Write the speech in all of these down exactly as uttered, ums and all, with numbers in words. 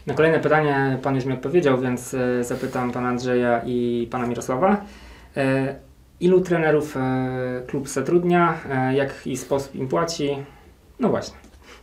Na kolejne pytanie Pan już mi odpowiedział, więc e, zapytam Pana Andrzeja i Pana Mirosława. E, ilu trenerów e, klub zatrudnia, e, jaki sposób im płaci? No właśnie.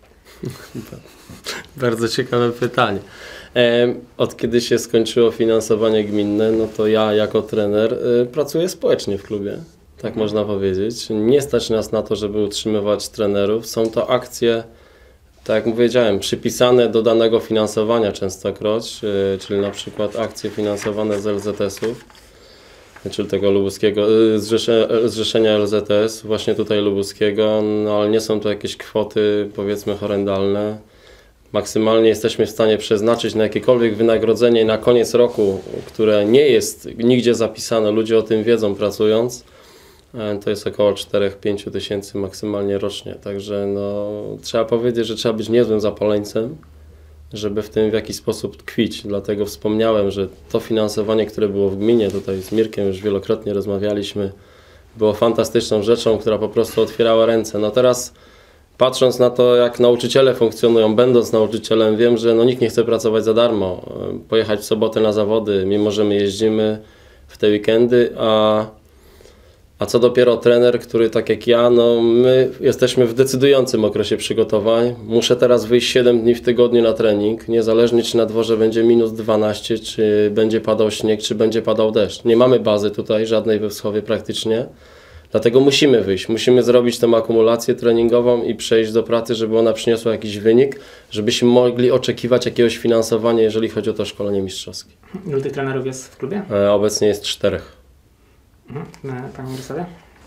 Bardzo ciekawe pytanie. E, od kiedy się skończyło finansowanie gminne, no to ja jako trener e, pracuję społecznie w klubie. Tak można powiedzieć. Nie stać nas na to, żeby utrzymywać trenerów. Są to akcje, tak jak powiedziałem, przypisane do danego finansowania częstokroć, yy, czyli na przykład akcje finansowane z L Z S-ów, czyli tego lubuskiego, yy, zrzesze, zrzeszenia L Z S, właśnie tutaj lubuskiego, no ale nie są to jakieś kwoty, powiedzmy, horrendalne. Maksymalnie jesteśmy w stanie przeznaczyć na jakiekolwiek wynagrodzenie na koniec roku, które nie jest nigdzie zapisane, ludzie o tym wiedzą pracując. To jest około cztery do pięciu tysięcy maksymalnie rocznie, także no, trzeba powiedzieć, że trzeba być niezłym zapaleńcem, żeby w tym w jakiś sposób tkwić. Dlatego wspomniałem, że to finansowanie, które było w gminie, tutaj z Mirkiem już wielokrotnie rozmawialiśmy, było fantastyczną rzeczą, która po prostu otwierała ręce. No teraz patrząc na to, jak nauczyciele funkcjonują, będąc nauczycielem, wiem, że no, nikt nie chce pracować za darmo. Pojechać w sobotę na zawody, mimo że my jeździmy w te weekendy, a A co dopiero trener, który tak jak ja, no my jesteśmy w decydującym okresie przygotowań. Muszę teraz wyjść siedem dni w tygodniu na trening, niezależnie czy na dworze będzie minus dwanaście, czy będzie padał śnieg, czy będzie padał deszcz. Nie mamy bazy tutaj, żadnej we Wschowie praktycznie, dlatego musimy wyjść. Musimy zrobić tę akumulację treningową i przejść do pracy, żeby ona przyniosła jakiś wynik, żebyśmy mogli oczekiwać jakiegoś finansowania, jeżeli chodzi o to szkolenie mistrzowskie. Ilu tych trenerów jest w klubie? E, obecnie jest czterech. Mhm. Panie Mirosławie?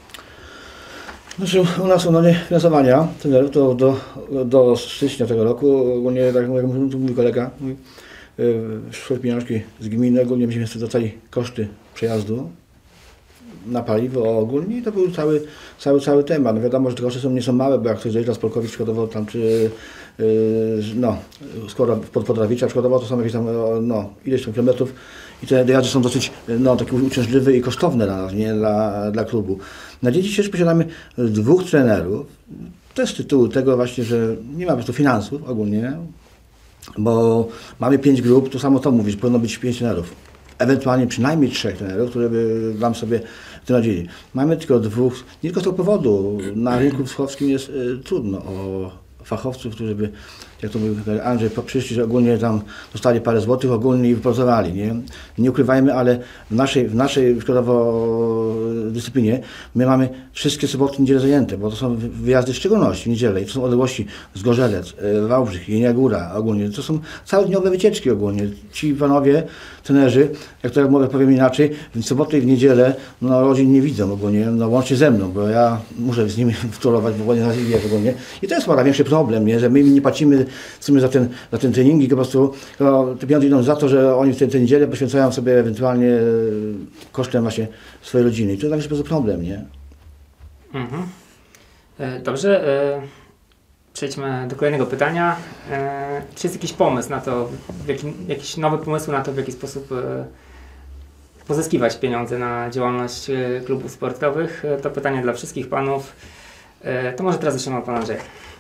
Znaczy u nas umowy finansowania trenerów to do, do stycznia tego roku, ogólnie tak jak mówił mój kolega, mój, szły pieniążki z gminy, ogólnie myśmy sobie dostali koszty przejazdu na paliwo ogólnie i to był cały, cały, cały temat. No wiadomo, że te koszty są, nie są małe, bo jak ktoś dojeżdża z Polkowic szkodował tam, czy yy, no, skoro pod Podrawicza szkodował, to są jakieś tam, no, ileś tam kilometrów i te dojazdy są dosyć, no, takie uciążliwe i kosztowne dla nas, nie, dla, dla klubu. Na dzień dzisiejszy posiadamy dwóch trenerów, też z tytułu tego właśnie, że nie ma po prostu finansów ogólnie, bo mamy pięć grup, to samo to mówisz, powinno być pięć trenerów. Ewentualnie przynajmniej trzech trenerów, które by nam sobie w tym radzili. Mamy tylko dwóch, nie tylko z tego powodu, na rynku wschodnim jest y, trudno o fachowców, którzy by, jak to mówił Andrzej, przyszli, że ogólnie tam dostali parę złotych ogólnie i wypracowali, nie? Nie ukrywajmy, ale w naszej, w naszej szkodowo dyscyplinie my mamy wszystkie soboty, niedziele zajęte, bo to są wyjazdy w szczególności, niedzielę i to są odległości Zgorzelec, Wałbrzych, Jelenia Góra ogólnie. To są całodniowe wycieczki ogólnie. Ci panowie, trenerzy, jak to jak mogę powiem inaczej, w sobotę i w niedzielę no, rodzin nie widzą ogólnie, no łącznie ze mną, bo ja muszę z nimi wtórować, bo nie nas wiesz ogólnie. I to jest chyba większy problem, nie? Że my nie płacimy w sumie za ten, za ten trening i po prostu no, te pieniądze idą za to, że oni w tę niedzielę poświęcają sobie ewentualnie kosztem właśnie swojej rodziny. I to jest bardzo problem, nie? Mhm. E, dobrze. E, przejdźmy do kolejnego pytania. E, czy jest jakiś pomysł na to, w jaki, jakiś nowy pomysł na to, w jaki sposób e, pozyskiwać pieniądze na działalność e, klubów sportowych? E, to pytanie dla wszystkich panów. E, to może teraz zaczynamy od pana Andrzeja.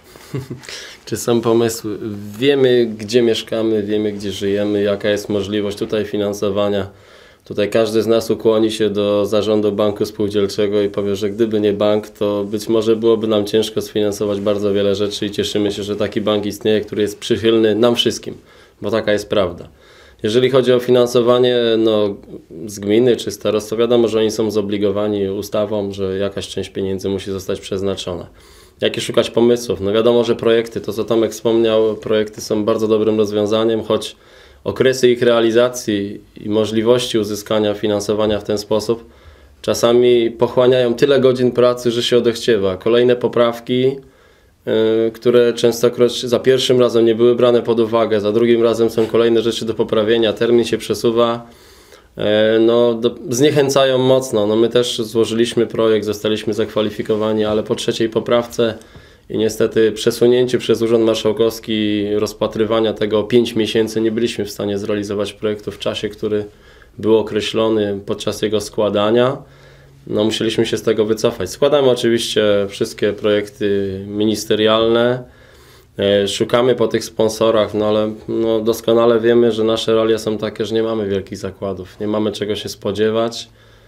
Czy są pomysły? Wiemy, gdzie mieszkamy, wiemy, gdzie żyjemy, jaka jest możliwość tutaj finansowania. Tutaj każdy z nas ukłoni się do zarządu banku spółdzielczego i powie, że gdyby nie bank, to być może byłoby nam ciężko sfinansować bardzo wiele rzeczy i cieszymy się, że taki bank istnieje, który jest przychylny nam wszystkim, bo taka jest prawda. Jeżeli chodzi o finansowanie no, z gminy czy starostwa, wiadomo, że oni są zobligowani ustawą, że jakaś część pieniędzy musi zostać przeznaczona. Jakie szukać pomysłów? No wiadomo, że projekty, to co Tomek wspomniał, projekty są bardzo dobrym rozwiązaniem, choć okresy ich realizacji i możliwości uzyskania finansowania w ten sposób czasami pochłaniają tyle godzin pracy, że się odechciewa. Kolejne poprawki, yy, które częstokroć za pierwszym razem nie były brane pod uwagę, za drugim razem są kolejne rzeczy do poprawienia, termin się przesuwa, yy, no, do, zniechęcają mocno. No, my też złożyliśmy projekt, zostaliśmy zakwalifikowani, ale po trzeciej poprawce i niestety przesunięcie przez Urząd Marszałkowski rozpatrywania tego o pięć miesięcy nie byliśmy w stanie zrealizować projektu w czasie, który był określony podczas jego składania. No, musieliśmy się z tego wycofać. Składamy oczywiście wszystkie projekty ministerialne Szukamy po tych sponsorach, no ale no doskonale wiemy, że nasze realia są takie, że nie mamy wielkich zakładów, nie mamy czego się spodziewać.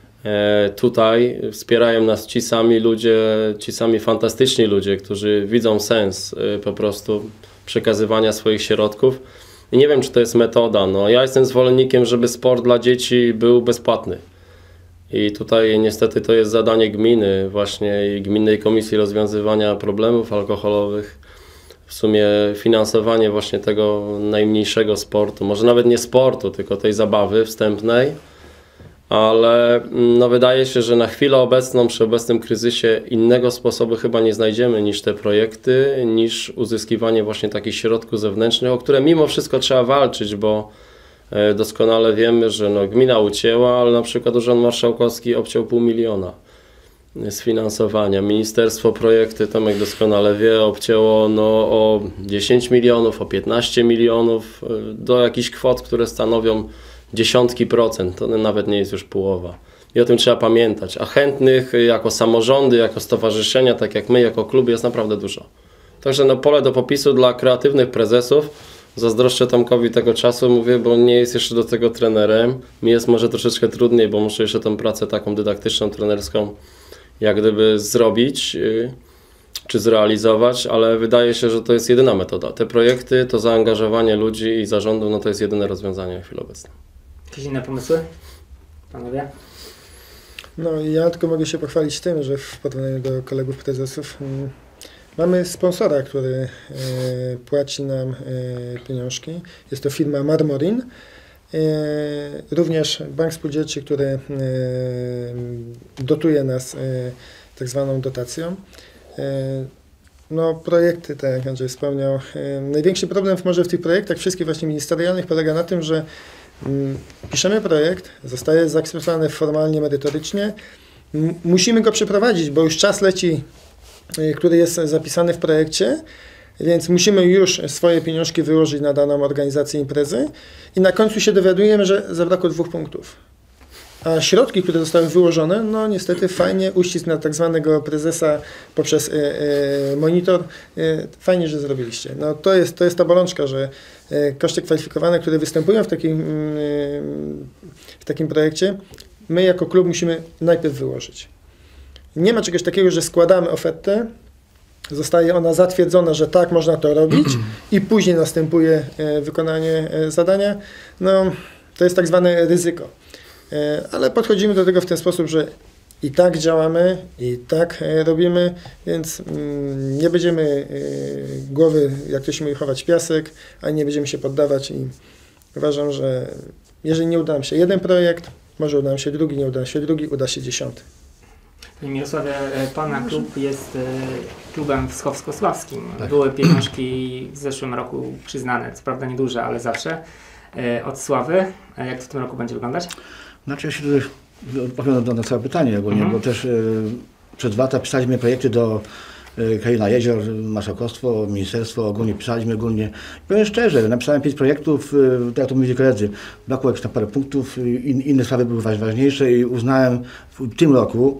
Tutaj wspierają nas ci sami ludzie, ci sami fantastyczni ludzie, którzy widzą sens po prostu przekazywania swoich środków. I nie wiem, czy to jest metoda. No, ja jestem zwolennikiem, żeby sport dla dzieci był bezpłatny. I tutaj niestety to jest zadanie gminy, właśnie i Gminnej Komisji Rozwiązywania Problemów Alkoholowych. W sumie finansowanie właśnie tego najmniejszego sportu, może nawet nie sportu, tylko tej zabawy wstępnej. Ale no, wydaje się, że na chwilę obecną, przy obecnym kryzysie innego sposobu chyba nie znajdziemy niż te projekty, niż uzyskiwanie właśnie takich środków zewnętrznych, o które mimo wszystko trzeba walczyć, bo doskonale wiemy, że no, gmina ucięła, ale na przykład Urząd Marszałkowski obciął pół miliona z finansowania. Ministerstwo projekty, Tomek doskonale wie, obcięło no, o dziesięć milionów, o piętnaście milionów, do jakichś kwot, które stanowią dziesiątki procent, to nawet nie jest już połowa. I o tym trzeba pamiętać. A chętnych jako samorządy, jako stowarzyszenia, tak jak my, jako klub jest naprawdę dużo. Także no, pole do popisu dla kreatywnych prezesów. Zazdroszczę Tomkowi tego czasu, mówię, bo nie jest jeszcze do tego trenerem. Mi jest może troszeczkę trudniej, bo muszę jeszcze tę pracę taką dydaktyczną, trenerską jak gdyby zrobić czy zrealizować, ale wydaje się, że to jest jedyna metoda. Te projekty, to zaangażowanie ludzi i zarządu, no to jest jedyne rozwiązanie na chwilę obecną. Jakieś inne pomysły, panowie? No ja tylko mogę się pochwalić tym, że w porównaniu do kolegów prezesów mm, mamy sponsora, który y, płaci nam y, pieniążki. Jest to firma Marmorin. Y, również Bank Spółdzielczy, który y, dotuje nas y, tak zwaną dotacją. Y, No projekty, tak jak Andrzej wspomniał, y, największy problem może w tych projektach wszystkich właśnie ministerialnych polega na tym, że piszemy projekt, zostaje zaakceptowany formalnie, merytorycznie. Musimy go przeprowadzić, bo już czas leci, który jest zapisany w projekcie, więc musimy już swoje pieniążki wyłożyć na daną organizację imprezy i na końcu się dowiadujemy, że zabrakło dwóch punktów. A środki, które zostały wyłożone, no niestety fajnie, uścisk na tak zwanego prezesa poprzez y, y, monitor, y, fajnie, że zrobiliście. No to jest, to jest ta bolączka, że y, koszty kwalifikowane, które występują w takim, y, w takim projekcie, my jako klub musimy najpierw wyłożyć. Nie ma czegoś takiego, że składamy ofertę, zostaje ona zatwierdzona, że tak, można to robić i później następuje y, wykonanie y, zadania. No to jest tak zwane ryzyko. Ale podchodzimy do tego w ten sposób, że i tak działamy, i tak robimy, więc nie będziemy głowy, jak to się mówi, chować w piasek, ani nie będziemy się poddawać i uważam, że jeżeli nie uda nam się jeden projekt, może uda nam się drugi, nie uda nam się drugi, uda się dziesiąty. Panie Mirosławie, pana klub jest klubem wschowskosławskim. Tak. Były pieniążki w zeszłym roku przyznane, co prawda nieduże, ale zawsze od Sławy. Jak to w tym roku będzie wyglądać? Znaczy ja się tutaj odpowiadam na całe pytanie ogólnie, mhm. bo też y, przed dwa lata pisaliśmy projekty do y, Kraina Jezior, Marszałkostwo, Ministerstwo, ogólnie pisaliśmy ogólnie. Powiem szczerze, napisałem pięć projektów, y, tak jak to mówili koledzy, brakło jakieś tam parę punktów, in, inne sprawy były ważniejsze i uznałem w tym roku,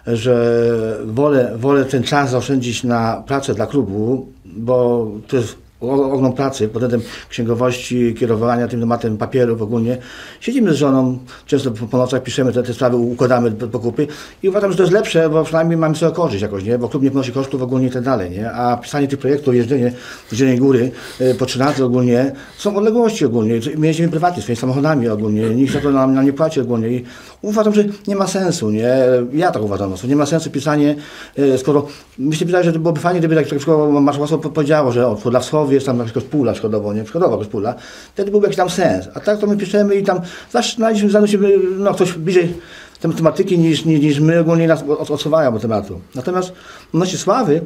że wolę, wolę ten czas zaoszczędzić na pracę dla klubu, bo to jest ogrom pracy pod względem księgowości, kierowania tym tematem papierów ogólnie. Siedzimy z żoną, często po nocach piszemy te, te sprawy, układamy po kupy i uważam, że to jest lepsze, bo przynajmniej mamy sobie korzyść jakoś, nie? Bo klub nie ponosi kosztów ogólnie i tak dalej, nie? A pisanie tych projektów, jeżdżenie z Zielonej Góry y, po trzynaście ogólnie, są odległości ogólnie, my jeździmy prywatnie, swoimi samochodami ogólnie, nikt za to nam, nam nie płaci ogólnie i uważam, że nie ma sensu, nie? Ja tak uważam, nie ma sensu pisanie, y, skoro mi się wydaje, że to byłoby fajnie, gdyby tak Marszałkostwo powiedziało, że o, dla Wschowy jest tam na przykład pula przykładowo, nie? Przykładowa pula, wtedy byłby jakiś tam sens. A tak to my piszemy i tam zawsze znaleźliśmy, zanosimy, no ktoś bliżej tej tematyki niż, niż, niż my ogólnie nas odsuwają od tematu. Natomiast odnośnie Sławy,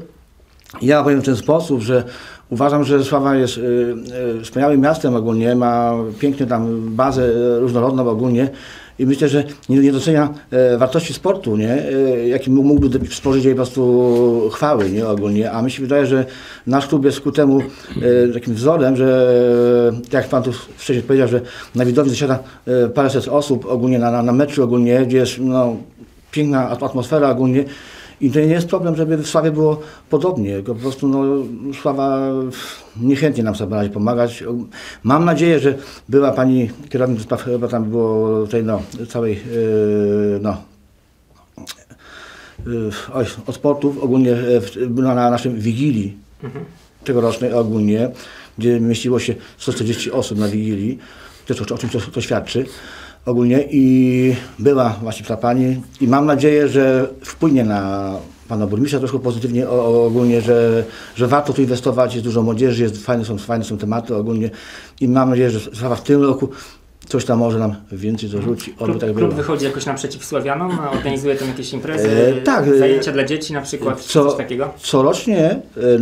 ja powiem w ten sposób, że uważam, że Sława jest y, y, wspaniałym miastem ogólnie, ma pięknie tam bazę różnorodną ogólnie. I myślę, że nie, nie docenia e, wartości sportu, nie? E, jaki mógłby stworzyć jej po prostu chwały, nie? Ogólnie. A mi się wydaje, że nasz klub jest ku temu e, takim wzorem, że e, tak jak pan tu wcześniej powiedział, że na widowni zasiada e, paręset osób ogólnie na, na, na meczu ogólnie, gdzie jest no, piękna atmosfera ogólnie. I to nie jest problem, żeby w Sławie było podobnie, tylko po prostu no, Sława niechętnie nam sobie na razie pomagać. Mam nadzieję, że była pani kierownik do spraw, chyba tam było tej no, całej yy, no, yy, oj, od sportów ogólnie była na naszym Wigilii mhm. tegorocznej ogólnie, gdzie mieściło się sto czterdzieści osób na Wigilii, też o, o czym to, to świadczy. Ogólnie i była właśnie ta pani i mam nadzieję, że wpłynie na pana burmistrza troszkę pozytywnie o, o, ogólnie, że, że warto tu inwestować, jest dużo młodzieży, jest, fajne, są, fajne są tematy ogólnie i mam nadzieję, że Sława w tym roku coś tam może nam więcej dorzuci. Klub, tak klub wychodzi jakoś naprzeciw Sławianom, organizuje tam jakieś imprezy, e, tak, zajęcia dla dzieci na przykład, co, coś takiego? Corocznie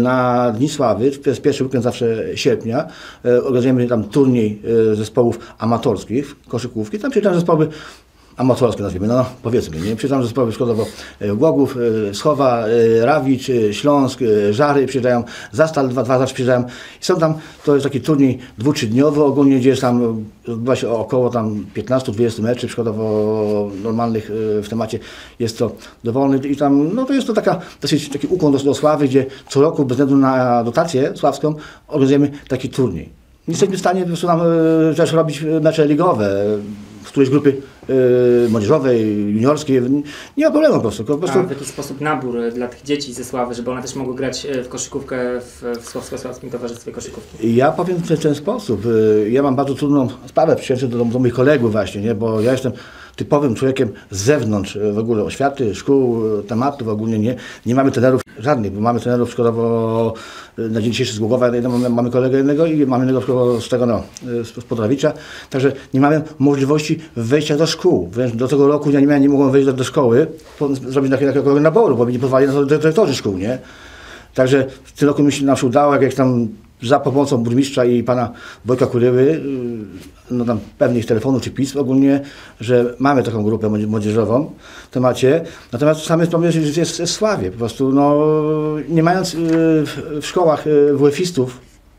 na Dni Sławy, to jest pierwszy weekend zawsze sierpnia, organizujemy tam turniej zespołów amatorskich, koszykówki, tam przyjeżdżają zespoły amatorskie nazwijmy, no powiedzmy, nie? Przyjeżdżają zespoły przykładowo Głogów, Schowa, Rawicz, Śląsk, Żary przyjeżdżają, Zastal dwa, dwa zawsze przyjeżdżają i są tam, to jest taki turniej dwu, trzydniowy ogólnie, gdzie jest tam odbywa się około tam piętnaście dwadzieścia meczy przykładowo normalnych w temacie, jest to dowolny i tam, no to jest to taka, dosyć taki ukłon do, do Sławy, gdzie co roku bez względu na dotację sławską organizujemy taki turniej. Nie jesteśmy w stanie po prostu tam też robić mecze ligowe, w którejś grupy y, młodzieżowej, juniorskiej, nie ma problemu po prostu. Po prostu. A w jakiś sposób nabór dla tych dzieci ze Sławy, żeby one też mogły grać w koszykówkę w, w Sławsko-Sławskim Towarzystwie Koszykówki? Ja powiem w ten, ten sposób. Ja mam bardzo trudną sprawę przyjęcie do, do moich kolegów właśnie, nie? Bo ja jestem typowym człowiekiem z zewnątrz w ogóle oświaty, szkół, tematów ogólnie nie. Nie mamy trenerów żadnych, bo mamy trenerów przykładowo na dzień dzisiejszy z Głogowa, mamy, mamy kolegę jednego i mamy jednego z tego no, z Podrawicza, także nie mamy możliwości wejścia do szkół. Wręcz do tego roku ja nie, miałem, nie mogłem wejść do, do szkoły, po, zrobić takiego naboru, bo mi nie pozwali na to dyrektorzy szkół, nie? Także w tym roku mi się nam się udało, jak, jak tam za pomocą burmistrza i pana Wojtka Kuryły, no tam pewnych telefonów czy pism ogólnie, że mamy taką grupę młodzieżową w temacie. Natomiast sam problem jest, jest w Sławie. Po prostu no, nie mając w szkołach W F-istów,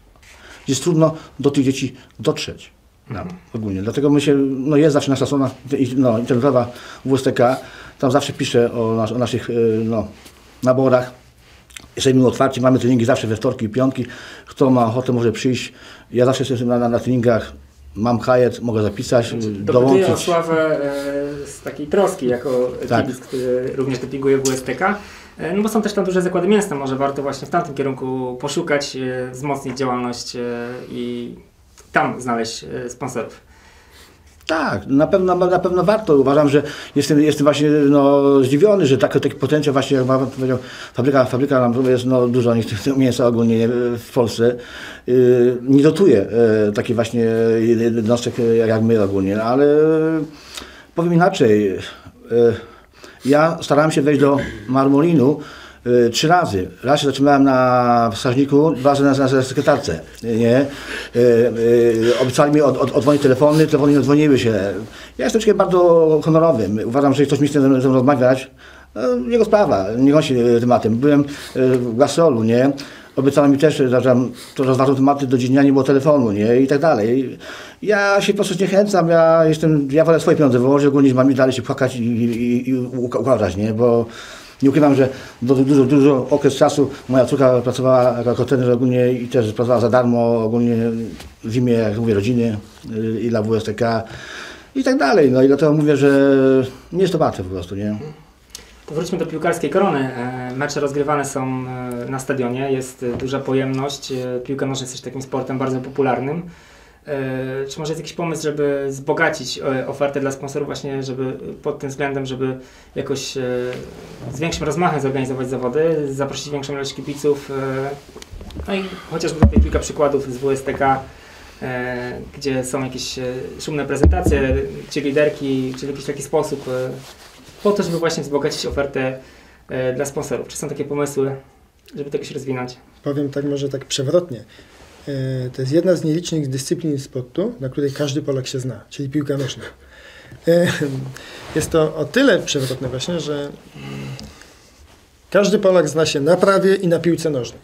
jest trudno do tych dzieci dotrzeć. No, ogólnie. Dlatego my się, no jest zawsze nasza strona no, internetowa W S T K, tam zawsze piszę o, nas, o naszych no, naborach. Jesteśmy otwarci, mamy treningi zawsze we wtorki i piątki. Kto ma ochotę, może przyjść. Ja zawsze jestem na, na, na treningach, mam hajet, mogę zapisać, dołączyć. o Sławę e, z takiej troski, jako tak. kibic, który również dopinguje w W S T K. E, no bo są też tam duże zakłady mięsne, może warto właśnie w tamtym kierunku poszukać, e, wzmocnić działalność e, i tam znaleźć e, sponsorów. Tak, na pewno, na pewno warto. Uważam, że jestem, jestem właśnie no, zdziwiony, że taki, taki potencjał właśnie, jak pan powiedział, fabryka, fabryka nam jest no, dużo mięsa ogólnie w Polsce, yy, nie dotuje yy, takich właśnie jednostek jak my ogólnie, ale powiem inaczej. Yy, ja starałem się wejść do Marmolinu Yy, trzy razy. Raz się zatrzymałem na wskaźniku, dwa razy na, na, na sekretarce. Nie? Yy, yy, obiecali mi od, od, odzwonić telefony, telefony nie odzwoniły się. Ja jestem człowiekiem bardzo honorowym. Uważam, że ktoś mi chce ze mną rozmawiać, no, jego sprawa, nie on się tematem. Byłem yy, w Gastrolu, nie? Obiecano mi też, że tam to rozważą tematy do dziś dnia, nie było telefonu, nie? I tak dalej. Ja się po prostu zniechęcam, ja jestem, ja wolę swoje pieniądze wyłożyć, ogólnie niż mam dalej się płakać i, i, i układać, nie? Bo nie ukrywam, że dużo, dużo okres czasu moja córka pracowała jako trener ogólnie i też pracowała za darmo ogólnie w imię, jak mówię, rodziny i dla W S T K i tak dalej. No i dlatego mówię, że nie jest to łatwe po prostu, nie? To wróćmy do piłkarskiej korony. Mecze rozgrywane są na stadionie, jest duża pojemność. Piłka nożna jest też takim sportem bardzo popularnym. Czy może jest jakiś pomysł, żeby wzbogacić ofertę dla sponsorów właśnie, żeby pod tym względem, żeby jakoś z większym rozmachem zorganizować zawody, zaprosić większą ilość kibiców, no i chociażby tutaj kilka przykładów z W S T K, gdzie są jakieś szumne prezentacje, czy liderki, czy w jakiś taki sposób, po to, żeby właśnie wzbogacić ofertę dla sponsorów. Czy są takie pomysły, żeby to jakoś rozwinąć? Powiem tak może tak przewrotnie. To jest jedna z nielicznych dyscyplin sportu, na której każdy Polak się zna, czyli piłka nożna. Jest to o tyle przewrotne właśnie, że każdy Polak zna się na prawie i na piłce nożnej.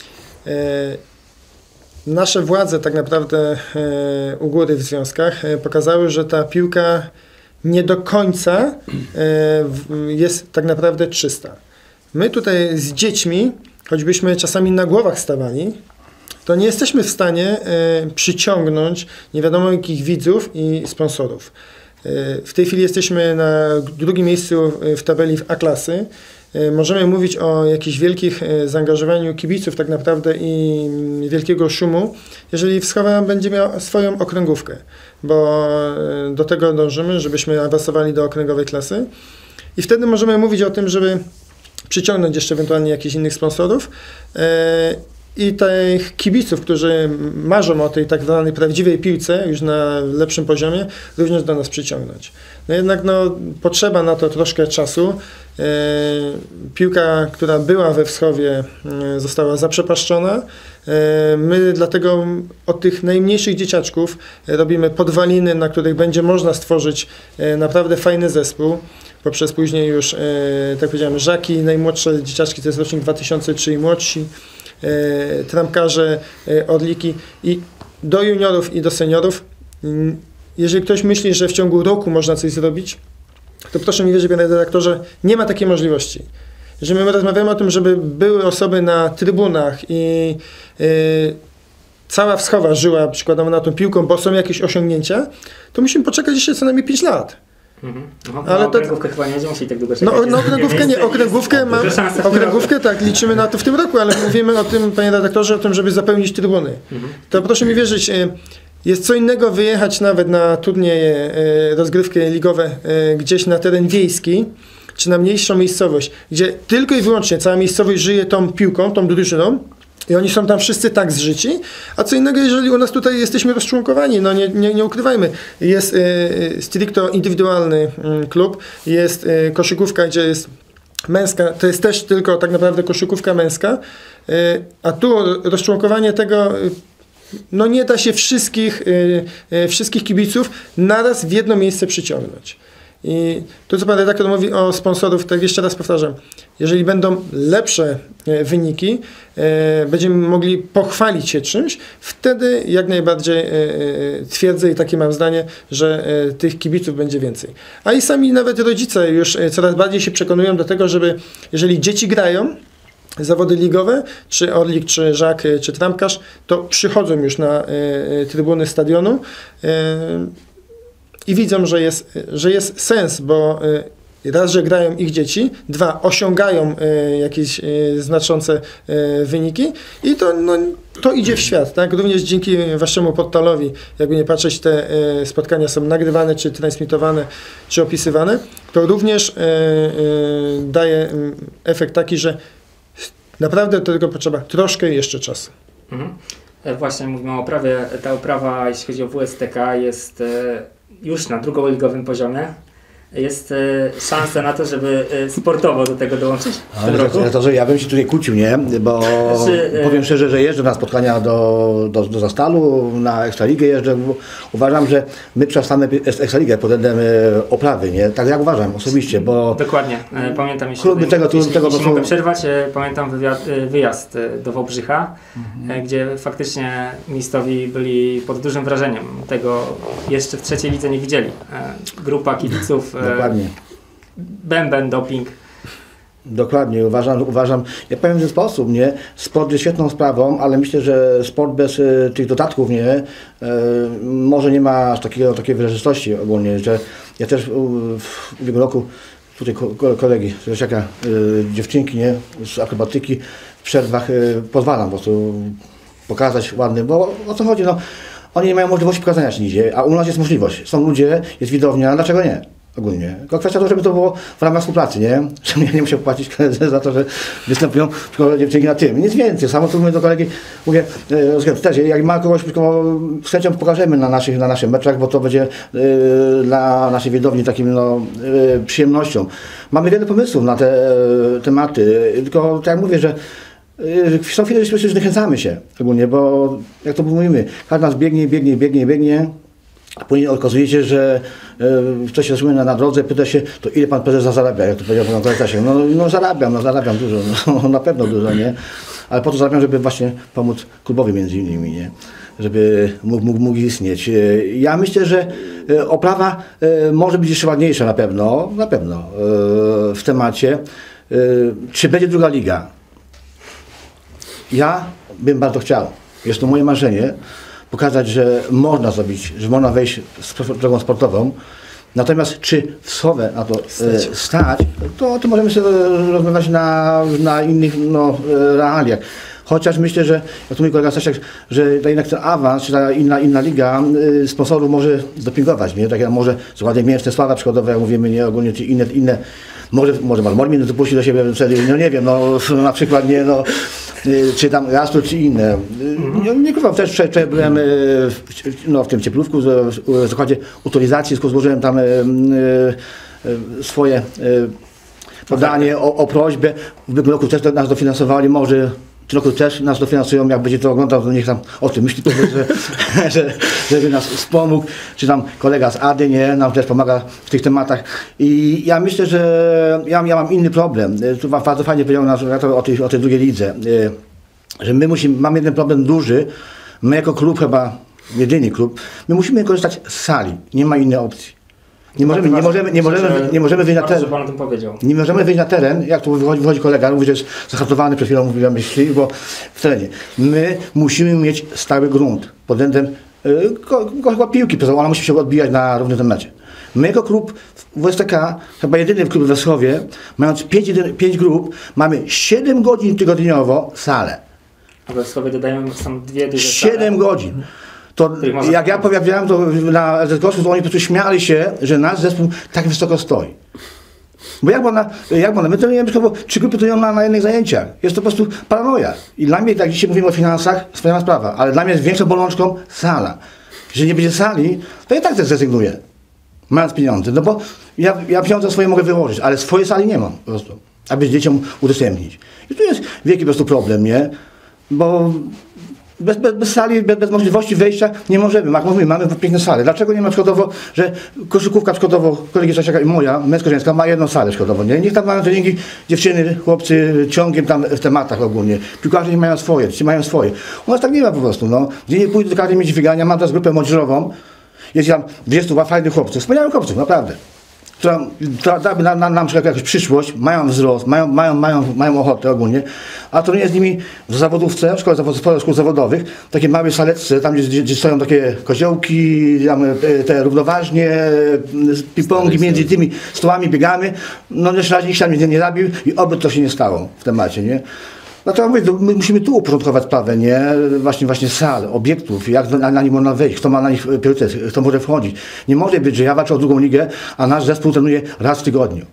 Nasze władze tak naprawdę u góry w związkach pokazały, że ta piłka nie do końca jest tak naprawdę czysta. my tutaj z dziećmi, choćbyśmy czasami na głowach stawali, to nie jesteśmy w stanie e, przyciągnąć nie wiadomo jakich widzów i sponsorów. E, w tej chwili jesteśmy na drugim miejscu w tabeli w A-klasy. E, możemy mówić o jakichś wielkich e, zaangażowaniu kibiców tak naprawdę i wielkiego szumu, jeżeli Wschowa będzie miała swoją okręgówkę, bo e, do tego dążymy, żebyśmy awansowali do okręgowej klasy i wtedy możemy mówić o tym, żeby przyciągnąć jeszcze ewentualnie jakichś innych sponsorów e, i tych kibiców, którzy marzą o tej tak zwanej prawdziwej piłce już na lepszym poziomie, również do nas przyciągnąć. No jednak no, potrzeba na to troszkę czasu. E, piłka, która była we Wschowie, e, została zaprzepaszczona. E, my dlatego od tych najmniejszych dzieciaczków robimy podwaliny, na których będzie można stworzyć e, naprawdę fajny zespół. Poprzez później już, e, tak powiedziałem, żaki, najmłodsze dzieciaczki, to jest rocznik dwa tysiące trzy i młodsi, e, trampkarze, e, orliki i do juniorów i do seniorów. Jeżeli ktoś myśli, że w ciągu roku można coś zrobić, to proszę mi wierzyć, panie redaktorze, nie ma takiej możliwości. Jeżeli my rozmawiamy o tym, żeby były osoby na trybunach i e, cała Wschowa żyła przykładowo na tą piłką, bo są jakieś osiągnięcia, to musimy poczekać jeszcze co najmniej pięć lat. Mhm. No, Ale no, to- okręgówkę chyba nie będziemy musieli tak długo czekać. No, no okręgówkę nie, okręgówkę mam, Duże szanse w tym okręgówkę tak, liczymy na to w tym roku, ale mówimy o tym, panie redaktorze, o tym, żeby zapełnić trybuny. Mhm. To proszę mi wierzyć, e, jest co innego wyjechać nawet na turnieje, e, rozgrywki ligowe e, gdzieś na teren wiejski, czy na mniejszą miejscowość, gdzie tylko i wyłącznie cała miejscowość żyje tą piłką, tą drużyną, i oni są tam wszyscy tak zżyci, a co innego, jeżeli u nas tutaj jesteśmy rozczłonkowani, no nie, nie, nie ukrywajmy. Jest e, stricto indywidualny mm, klub, jest e, koszykówka, gdzie jest męska, to jest też tylko tak naprawdę koszykówka męska, e, a tu rozczłonkowanie tego, e, no nie da się wszystkich, e, e, wszystkich kibiców naraz w jedno miejsce przyciągnąć. I to, co pan redaktor mówi o sponsorów, tak jeszcze raz powtarzam, jeżeli będą lepsze e, wyniki, e, będziemy mogli pochwalić się czymś, wtedy jak najbardziej e, e, twierdzę i takie mam zdanie, że e, tych kibiców będzie więcej. A i sami nawet rodzice już e, coraz bardziej się przekonują do tego, żeby jeżeli dzieci grają, zawody ligowe, czy Orlik, czy Żak, e, czy Trampkarz, to przychodzą już na e, e, trybuny stadionu, e, i widzą, że jest, że jest sens, bo y, raz, że grają ich dzieci, dwa, osiągają y, jakieś y, znaczące y, wyniki i to, no, to idzie w świat, tak? Również dzięki waszemu portalowi, jakby nie patrzeć, te y, spotkania są nagrywane, czy transmitowane, czy opisywane, to również y, y, daje y, efekt taki, że naprawdę do tego potrzeba troszkę jeszcze czasu. Mhm. E, Właśnie mówimy o oprawie. Ta oprawa, jeśli chodzi o W S T K, jest e, już na drugoligowym poziomie. Jest e, szansa na to, żeby e, sportowo do tego dołączyć w tym Ale roku. to, to, że ja bym się tutaj kłócił, nie? Bo Znaczy, e- powiem szczerze, że jeżdżę na spotkania do, do, do Zastalu, na Ekstraligę jeżdżę. bo Uważam, że my przestamy Ekstraligę pod względem e, oprawy, nie? Tak jak uważam osobiście, bo Dokładnie. E, Pamiętam, jeśli, Kluby tego- jeśli, tego jeśli to są- mogę przerwać, e, pamiętam wywiad, e, wyjazd e, do Wałbrzycha, e, gdzie faktycznie miejscowi byli pod dużym wrażeniem. Tego jeszcze w trzeciej lidze nie widzieli. E, Grupa kibiców, e, dokładnie. bęben, doping. Dokładnie, uważam, uważam, ja powiem w ten sposób, nie, sport jest świetną sprawą, ale myślę, że sport bez e, tych dodatków, nie, e, może nie ma aż takiego, takiej wyrazitości ogólnie, że ja też u, w ubiegłym roku tutaj ko, ko, kolegi, z Lesiaka, e, dziewczynki, nie, z akrobatyki w przerwach e, pozwalam po prostu pokazać ładny, bo o co chodzi, no, oni nie mają możliwości pokazania się nigdzie, a u nas jest możliwość, są ludzie, jest widownia, dlaczego nie? Ogólnie. Tylko kwestia to, żeby to było w ramach współpracy, nie? Żebym ja nie musiał płacić koledze za to, że występują przykładowo dziewczynki na tym. Nic więcej. Samo tu mówię do kolegi, mówię, e, też, jak ma kogoś, z chęcią pokażemy na naszych, na naszych meczach, bo to będzie e, dla naszej widowni takim no, e, przyjemnością. Mamy wiele pomysłów na te e, tematy, tylko tak jak mówię, że e, są chwile, że się zniechęcamy się ogólnie, bo jak to mówimy, każdy nas biegnie, biegnie, biegnie, biegnie. A później okazuje się, że e, ktoś się zatrzymuje na, na drodze, pyta się, to ile pan prezes zarabia, jak to powiedział pan kolega. No, no zarabiam, no zarabiam dużo, no, na pewno dużo, nie? Ale po to zarabiam, żeby właśnie pomóc klubowi między innymi, nie? Żeby mógł, mógł, mógł istnieć. E, Ja myślę, że e, oprawa e, może być jeszcze ładniejsza na pewno, na pewno e, w temacie. y, czy będzie druga liga? Ja bym bardzo chciał. Jest to moje marzenie. Pokazać, że można zrobić, że można wejść z drogą sportową. Natomiast czy w Wschowie na to stać, e, stać to, to możemy sobie rozmawiać na, na innych no, realiach. Chociaż myślę, że jak tu mój kolega Stasiak, że jednak ten awans, czy ta inna, inna liga y, sponsorów może dopingować, nie? Tak jak może Zakłady Mięsne, Sława przykładowe, jak mówimy, nie, ogólnie czy inne, inne może, może Marmormin dopuści do siebie wtedy, no nie wiem, no na przykład nie, no, y, czy tam Jasno, czy inne. Y, nie kurwa, też wczoraj byłem y, w, no, w tym Cieplówku, w, w zakładzie utylizacji, złożyłem tam y, y, swoje y, podanie o, o prośbę. W ubiegłym roku też nas dofinansowali, może w tym roku też nas dofinansują, jak będzie to oglądał, to niech tam o tym myśli, że, że, żeby nas wspomógł, czy tam kolega z Ady, nie, nam też pomaga w tych tematach. I ja myślę, że ja, ja mam inny problem. Tu bardzo fajnie powiedział nas o tej, o tej drugiej lidze, że my musimy, mamy jeden problem duży, my jako klub chyba, jedyny klub, my musimy korzystać z sali, nie ma innej opcji. Nie możemy, nie możemy, nie możemy, nie możemy wyjść na teren. Pan o tym powiedział. Nie możemy wyjść na teren, jak tu wychodzi, wychodzi kolega, mówi, że jest zahartowany, przed chwilą mówiłem, myśli, bo w terenie. My musimy mieć stały grunt pod względem yy, ko, ko, chyba piłki, ona musi się odbijać na równym tym mecie. My jako klub w S T K, chyba jedyny klub w Weschowie, mając pięć grup, mamy siedem godzin tygodniowo salę. A w Weschowie dodają są dwie duże siedem godzin. To jak ja powiedziałem to na Z K S u, to oni po prostu śmiali się, że nasz zespół tak wysoko stoi. Bo jak można, jak można, my trenujemy tylko trzy grupy trenują na, na jednych zajęciach. Jest to po prostu paranoja. I dla mnie, jak dzisiaj mówimy o finansach, wspaniała sprawa, ale dla mnie jest większą bolączką sala. Jeżeli nie będzie sali, to ja tak też zrezygnuję, mając pieniądze. No bo ja, ja pieniądze swoje mogę wyłożyć, ale swojej sali nie mam po prostu, aby dzieciom udostępnić. I tu jest wielki po prostu problem, nie? Bo Bez, bez, bez sali, bez, bez możliwości wejścia nie możemy. Jak mówimy, mamy piękne sale. Dlaczego nie ma przykładowo, że koszykówka przykładowo, kolegi Stasiaka i moja, męsko-żeńska, ma jedną salę przykładowo, nie? Niech tam mają treningi dziewczyny, chłopcy ciągiem tam w tematach ogólnie. Piłkarze nie mają swoje, ci mają swoje. U nas tak nie ma po prostu, no. Gdzie nie pójdę, do każdej mieć wygania, mam teraz grupę młodzieżową, jest tam dwudziestu fajnych chłopców, wspaniałych chłopców, naprawdę. Która, która dałaby nam, nam, nam jakąś przyszłość, mają wzrost, mają, mają, mają, mają ochotę ogólnie, a to nie jest z nimi w zawodówce, w szkole zawod, szkół zawodowych, takie małe saletce, tam gdzie, gdzie stoją takie koziołki, tam te równoważnie, ping-pongi, między tymi stołami biegamy, no jeszcze raz nikt się nie, nie zabił i oby to się nie stało w temacie, nie? Dlatego mówię, my musimy tu uporządkować sprawę, nie? Właśnie, właśnie sal, obiektów, jak na, na nich można wejść, kto ma na nich priorytet, kto może wchodzić. Nie może być, że ja walczę o drugą ligę, a nasz zespół trenuje raz w tygodniu.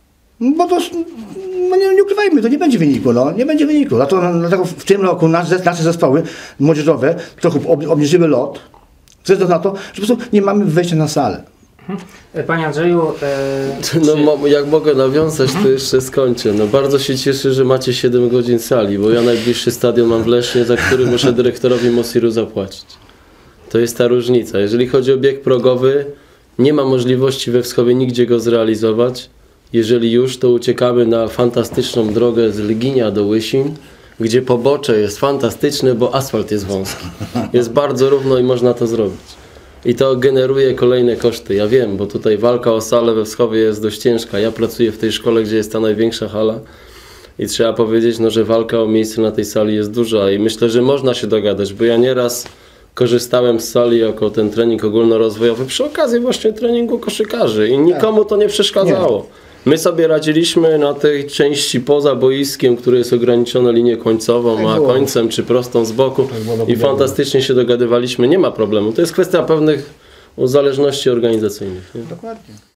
Bo to, no nie, nie ukrywajmy, to nie będzie wyniku, no, nie będzie wyniku. Dlatego w tym roku nasze, nasze zespoły młodzieżowe trochę ob, obniżyły lot, ze względu na to, że po prostu nie mamy wejścia na salę. Panie Andrzeju, e, no czy... jak mogę nawiązać, to jeszcze skończę. No bardzo się cieszę, że macie siedem godzin sali, bo ja najbliższy stadion mam w Lesznie, za który muszę dyrektorowi Mosiru zapłacić. To jest ta różnica. Jeżeli chodzi o bieg progowy, nie ma możliwości we Wschowie nigdzie go zrealizować. Jeżeli już, to uciekamy na fantastyczną drogę z Lginia do Łysin, gdzie pobocze jest fantastyczne, bo asfalt jest wąski. Jest bardzo równo i można to zrobić. I to generuje kolejne koszty. Ja wiem, bo tutaj walka o salę we Wschowie jest dość ciężka. Ja pracuję w tej szkole, gdzie jest ta największa hala i trzeba powiedzieć, no, że walka o miejsce na tej sali jest duża i myślę, że można się dogadać, bo ja nieraz korzystałem z sali jako ten trening ogólnorozwojowy przy okazji właśnie treningu koszykarzy i nikomu to nie przeszkadzało. My sobie radziliśmy na tej części poza boiskiem, który jest ograniczony linią końcową, a końcem czy prostą z boku i fantastycznie się dogadywaliśmy, nie ma problemu. To jest kwestia pewnych uzależności organizacyjnych. Nie? Dokładnie.